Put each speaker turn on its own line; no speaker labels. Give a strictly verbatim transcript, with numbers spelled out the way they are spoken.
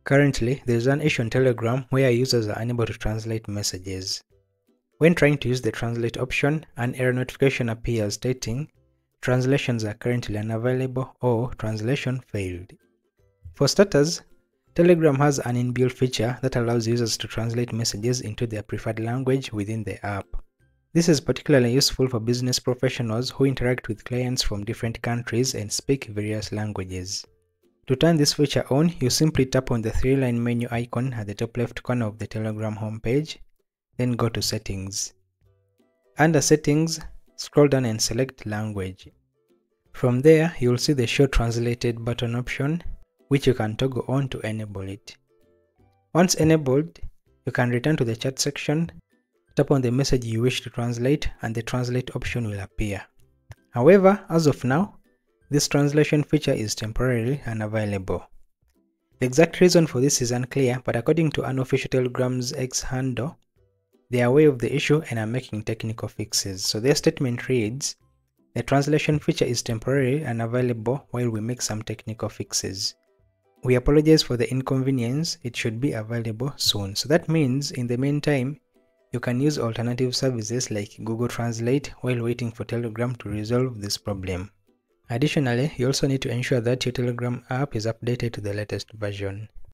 Currently, there is an issue on Telegram where users are unable to translate messages. When trying to use the translate option, an error notification appears stating, "Translations are currently unavailable" or "Translation failed." For starters, Telegram has an inbuilt feature that allows users to translate messages into their preferred language within the app. This is particularly useful for business professionals who interact with clients from different countries and speak various languages. To turn this feature on, you simply tap on the three-line menu icon at the top left corner of the Telegram homepage, then go to Settings. Under Settings, scroll down and select Language. From there, you will see the Show Translated button option, which you can toggle on to enable it. Once enabled, you can return to the chat section, tap on the message you wish to translate, and the translate option will appear. However, as of now, this translation feature is temporarily unavailable. The exact reason for this is unclear, but according to unofficial Telegram's X handle, they are aware of the issue and are making technical fixes. So their statement reads, "The translation feature is temporarily unavailable while we make some technical fixes. We apologize for the inconvenience, it should be available soon." So that means in the meantime, you can use alternative services like Google Translate while waiting for Telegram to resolve this problem. Additionally, you also need to ensure that your Telegram app is updated to the latest version.